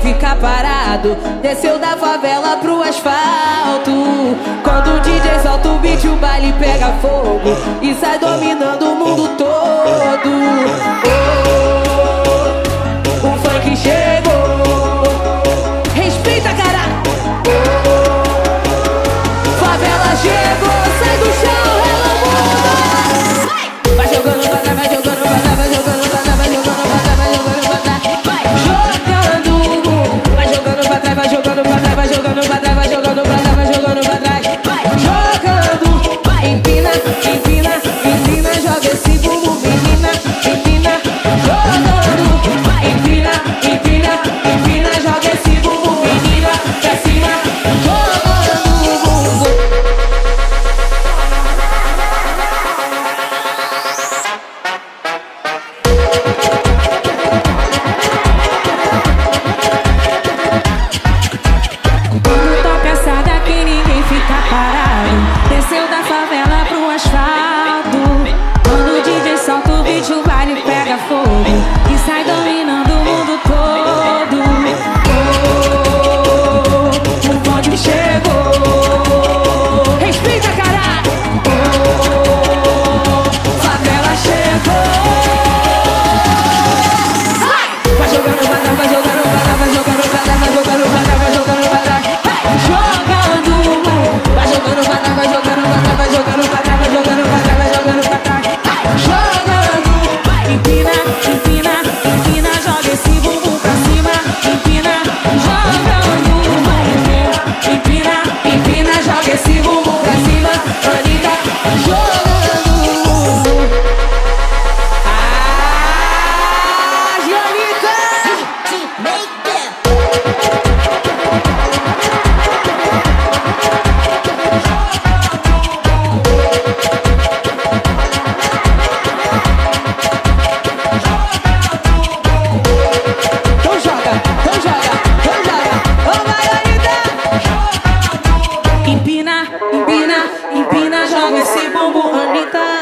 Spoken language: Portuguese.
fica parado. Desceu da favela pro asfalto. Quando o DJ solta o beat, o baile pega fogo e sai dominando o mundo todo. Oh, o funk chegou. Respeita, cara. Favela chegou, sai do chão, rela o mundo. Vai jogando pra trás, vai jogando pra trás, vai jogando pra trás, vai jogando pra trás, vai jogando pra trás. Vai jogando pra trás, vai jogando pra trás, vai jogando pra trás, vai jogando pra trás, vai jogando pra trás. Jogando, empina, empina, empina, joga esse bumbum, menina, empina. Jogando, empina, empina, empina, joga esse bumbum, menina, pra cima. Jogando o bumbum. Quando toca essa daqui, ninguém fica parado. Desceu da favela pro asfalto. Quando o DJ solta o beat, o baile pega fogo e sai dominando o mundo todo. Oh, o bonde chegou. Respeita, caralho. Oh, favela chegou. Vai jogando pra trás, vai jogando pra trás, vai jogando pra trás, vai jogando pra trás, vai jogando pra trás. Jogando, vai jogando pra trás, vai jogando pra trás, vai jogando pra trás, vai jogando pra trás, vai jogando pra trás. Jogando, empina, empina, empina, joga esse bumbum pra cima, empina. Jogando, empina, empina, joga esse bumbum pra cima, Anitta. Jogando, Anitta. Então joga, então joga, então joga. Ô, vai, Anitta. Empina, empina, empina, joga esse bumbum, Anitta.